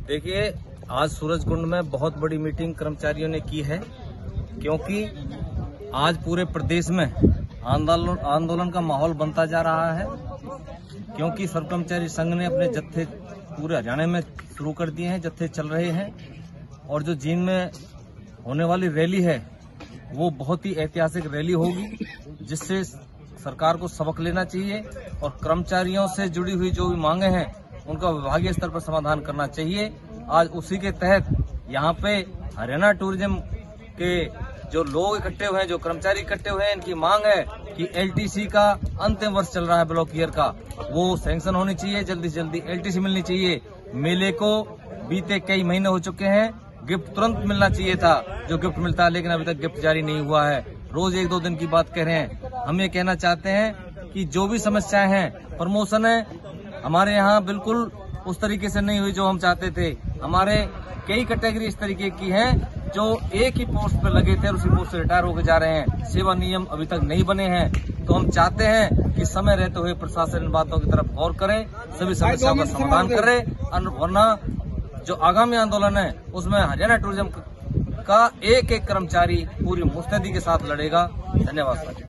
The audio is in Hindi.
देखिए, आज सूरजकुंड में बहुत बड़ी मीटिंग कर्मचारियों ने की है, क्योंकि आज पूरे प्रदेश में आंदोलन का माहौल बनता जा रहा है। क्योंकि सर्व कर्मचारी संघ ने अपने जत्थे पूरे हरियाणा में शुरू कर दिए हैं, जत्थे चल रहे हैं। और जो जींद में होने वाली रैली है वो बहुत ही ऐतिहासिक रैली होगी, जिससे सरकार को सबक लेना चाहिए और कर्मचारियों से जुड़ी हुई जो भी मांगे हैं उनका विभागीय स्तर पर समाधान करना चाहिए। आज उसी के तहत यहाँ पे हरियाणा टूरिज्म के जो लोग इकट्ठे हुए हैं, जो कर्मचारी इकट्ठे हुए हैं, इनकी मांग है कि एलटीसी का अंतिम वर्ष चल रहा है ब्लॉक ईयर का, वो सैंक्शन होनी चाहिए, जल्दी से जल्दी एलटीसी मिलनी चाहिए। मेले को बीते कई महीने हो चुके हैं, गिफ्ट तुरंत मिलना चाहिए था, जो गिफ्ट मिलता है, लेकिन अभी तक गिफ्ट जारी नहीं हुआ है। रोज 1-2 दिन की बात कह रहे हैं। हम ये कहना चाहते हैं कि जो भी समस्याएं हैं, प्रमोशन है हमारे यहाँ बिल्कुल उस तरीके से नहीं हुई जो हम चाहते थे। हमारे कई कैटेगरी इस तरीके की हैं जो एक ही पोस्ट पर लगे थे और उसी पोस्ट से रिटायर होकर जा रहे हैं। सेवा नियम अभी तक नहीं बने हैं, तो हम चाहते हैं कि समय रहते हुए प्रशासन इन बातों की तरफ गौर करे, सभी समस्याओं का समाधान करे, वरना जो आगामी आंदोलन है उसमें हरियाणा टूरिज्म का एक कर्मचारी पूरी मुस्तैदी के साथ लड़ेगा। धन्यवाद।